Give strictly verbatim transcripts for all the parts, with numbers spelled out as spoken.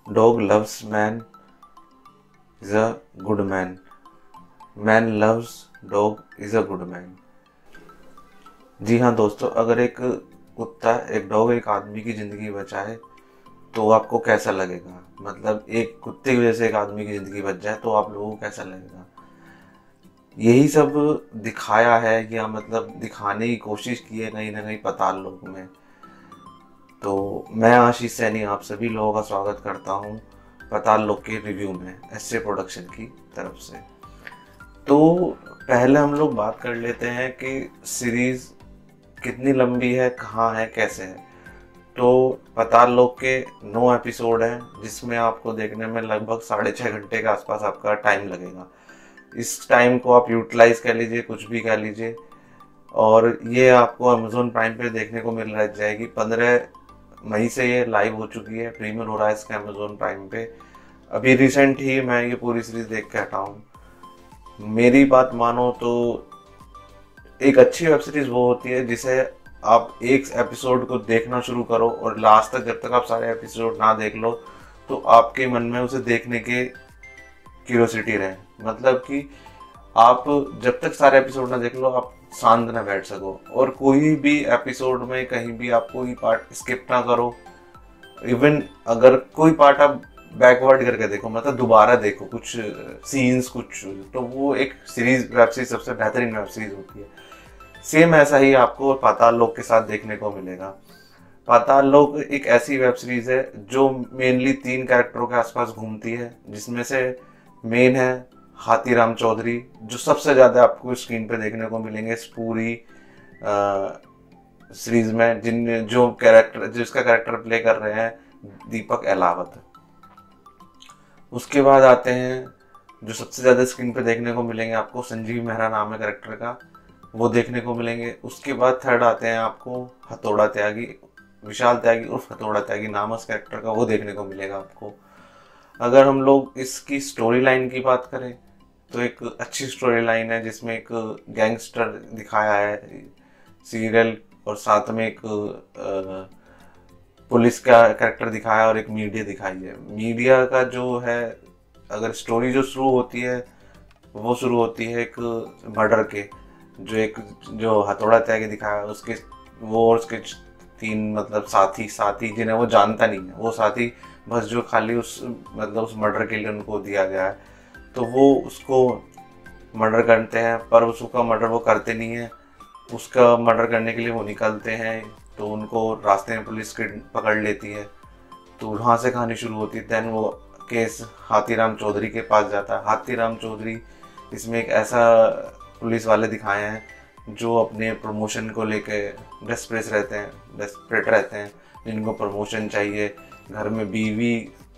Dog loves man is a good man. Man loves dog is a good man. जी हाँ दोस्तों, अगर एक कुत्ता, एक डॉग एक आदमी की ज़िंदगी बचाए तो आपको कैसा लगेगा? मतलब एक कुत्ते की वजह से एक आदमी की ज़िंदगी बच जाए तो आप लोगों को कैसा लगेगा? यही सब दिखाया है या मतलब दिखाने की कोशिश की है कहीं ना कहीं पाताल लोक में। तो मैं आशीष सैनी आप सभी लोगों का स्वागत करता हूँ पाताल लोक के रिव्यू में एसए प्रोडक्शन की तरफ से। तो पहले हम लोग बात कर लेते हैं कि सीरीज़ कितनी लंबी है, कहाँ है, कैसे है। तो पाताल लोक के नौ एपिसोड हैं जिसमें आपको देखने में लगभग साढ़े छः घंटे के आसपास आपका टाइम लगेगा। इस टाइम को आप यूटिलाइज कर लीजिए, कुछ भी कर लीजिए। और ये आपको अमेजोन प्राइम पे देखने को मिल रह जाएगी। पंद्रह मई से ये लाइव हो चुकी है, प्रीमियर हो रहा है इसका अमेजोन प्राइम पे। अभी रिसेंट ही मैं ये पूरी सीरीज देख के हटा हूँ। मेरी बात मानो तो एक अच्छी वेब सीरीज वो होती है जिसे आप एक एपिसोड को देखना शुरू करो और लास्ट तक, जब तक आप सारे एपिसोड ना देख लो तो आपके मन में उसे देखने के क्यूरियोसिटी रहे। मतलब कि आप जब तक सारे एपिसोड ना देख लो आप शांत ना बैठ सको, और कोई भी एपिसोड में कहीं भी आप कोई पार्ट स्किप ना करो। इवन अगर कोई पार्ट आप बैकवर्ड करके देखो, मतलब दोबारा देखो कुछ सीन्स कुछ, तो वो एक सीरीज वेब सीरीज सबसे बेहतरीन वेब सीरीज होती है। सेम ऐसा ही आपको पाताल लोक के साथ देखने को मिलेगा। पाताल लोक एक ऐसी वेब सीरीज है जो मेनली तीन कैरेक्टरों के आसपास घूमती है, जिसमें से मेन है हाथीराम चौधरी, जो सबसे ज़्यादा आपको स्क्रीन पे देखने को मिलेंगे इस पूरी सीरीज में। जिन जो कैरेक्टर जिसका कैरेक्टर प्ले कर रहे हैं दीपक अहलावत। उसके बाद आते हैं जो सबसे ज़्यादा स्क्रीन पे देखने को मिलेंगे आपको, संजीव मेहरा नाम है कैरेक्टर का, वो देखने को मिलेंगे। उसके बाद थर्ड आते हैं आपको हथौड़ा त्यागी, विशाल त्यागी उर्फ हथौड़ा त्यागी नाम उस कैरेक्टर का, वो देखने को मिलेगा आपको। अगर हम लोग इसकी स्टोरी लाइन की बात करें तो एक अच्छी स्टोरी लाइन है जिसमें एक गैंगस्टर दिखाया है सीरियल, और साथ में एक पुलिस का कैरेक्टर दिखाया और एक मीडिया दिखाई है। मीडिया का जो है, अगर स्टोरी जो शुरू होती है वो शुरू होती है एक मर्डर के, जो एक जो हथौड़ा त्यागी दिखाया उसके वो और उसके तीन मतलब साथी साथी जिन्हें वो जानता नहीं है, वो साथी बस जो खाली उस मतलब उस मर्डर के लिए उनको दिया गया है, तो वो उसको मर्डर करते हैं। पर उसका मर्डर वो करते नहीं है, उसका मर्डर करने के लिए वो निकलते हैं, तो उनको रास्ते में पुलिस के पकड़ लेती है। तो वहाँ से कहानी शुरू होती है। दैन वो केस हाथीराम चौधरी के पास जाता है। हाथीराम चौधरी इसमें एक ऐसा पुलिस वाले दिखाए हैं जो अपने प्रमोशन को लेके डेस्परेट रहते हैं डेस्परेट रहते हैं जिनको प्रमोशन चाहिए। घर में बीवी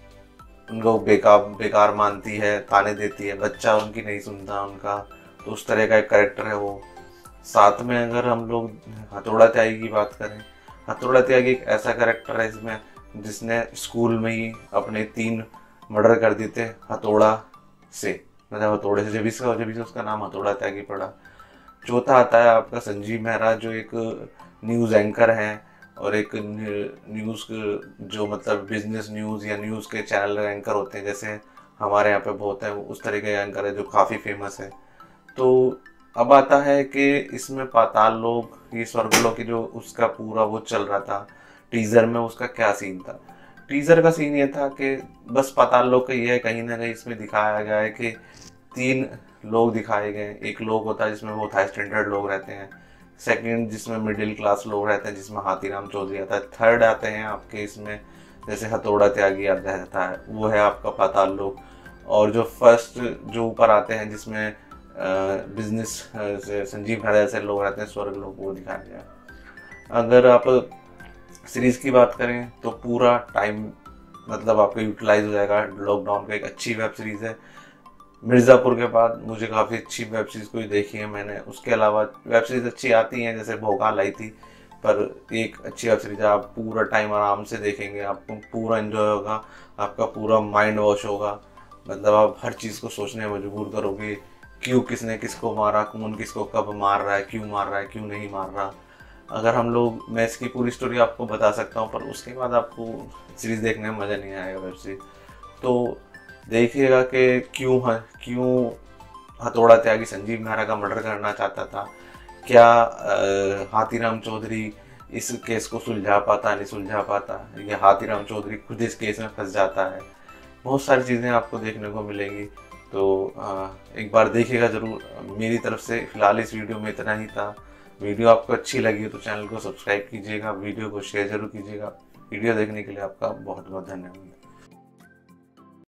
उनको बेकार बेकार मानती है, ताने देती है, बच्चा उनकी नहीं सुनता उनका, तो उस तरह का एक कैरेक्टर है वो। साथ में अगर हम लोग हथौड़ा त्यागी की बात करें, हथौड़ा त्यागी एक ऐसा कैरेक्टर है इसमें जिसने स्कूल में ही अपने तीन मर्डर कर दिए थे हथौड़ा से, मतलब हथौड़े से, जब इसका जब इसका उसका नाम हथौड़ा त्यागी पड़ा। चौथा आता है आपका संजीव मेहरा, जो एक न्यूज़ एंकर हैं और एक न्यूज़ जो मतलब बिजनेस न्यूज़ या न्यूज़ के चैनल एंकर होते हैं, जैसे हमारे यहाँ पे बहुत है उस तरह के एंकर है जो काफ़ी फेमस है। तो अब आता है कि इसमें पाताल लोक, ये स्वर्गलोक की जो उसका पूरा वो चल रहा था टीज़र में, उसका क्या सीन था। टीज़र का सीन ये था कि बस पाताल लोक का ये है, कहीं ना कहीं इसमें दिखाया गया है कि तीन लोग दिखाए गए। एक लोग होता है जिसमें बहुत हाई स्टैंडर्ड लोग रहते हैं, सेकंड जिसमें मिडिल क्लास लोग रहते हैं जिसमें हाथीराम चौधरी आता है, थर्ड आते हैं आपके इसमें जैसे हथौड़ा त्यागी रहता है, वो है आपका पाताल लोक। और जो फर्स्ट जो ऊपर आते हैं जिसमें बिजनेस से संजीव मेहरा जैसे लोग रहते हैं, स्वर्ग लोक, वो दिखाया गया। अगर आप सीरीज की बात करें तो पूरा टाइम मतलब आपका यूटिलाइज हो जाएगा। लॉकडाउन का एक अच्छी वेब सीरीज़ है। मिर्ज़ापुर के बाद मुझे काफ़ी अच्छी वेब सीरीज़ कोई देखी है मैंने। उसके अलावा वेब सीरीज़ अच्छी आती हैं, जैसे भोकाल आई थी, पर एक अच्छी वेब सीरीज़ है, आप पूरा टाइम आराम से देखेंगे, आपको पूरा एंजॉय होगा, आपका पूरा माइंड वॉश होगा। मतलब आप हर चीज़ को सोचने मजबूर करोगे, क्यों किसने किसको मारा, कौन किसको कब मार रहा है, क्यों मार रहा है, क्यों नहीं मार रहा। अगर हम लोग, मैं इसकी पूरी स्टोरी आपको बता सकता हूँ, पर उसके बाद आपको सीरीज़ देखने में मज़ा नहीं आएगा, वेब सीरीज। तो देखिएगा कि क्यों है क्यों हथौड़ा त्यागी संजीव मेहरा का मर्डर करना चाहता था, क्या हाथीराम चौधरी इस केस को सुलझा पाता नहीं सुलझा पाता, या हाथीराम चौधरी खुद इस केस में फंस जाता है। बहुत सारी चीज़ें आपको देखने को मिलेंगी। तो एक बार देखिएगा ज़रूर। मेरी तरफ से फ़िलहाल इस वीडियो में इतना ही था। वीडियो आपको अच्छी लगी तो चैनल को सब्सक्राइब कीजिएगा, वीडियो को शेयर ज़रूर कीजिएगा। वीडियो देखने के लिए आपका बहुत बहुत धन्यवाद।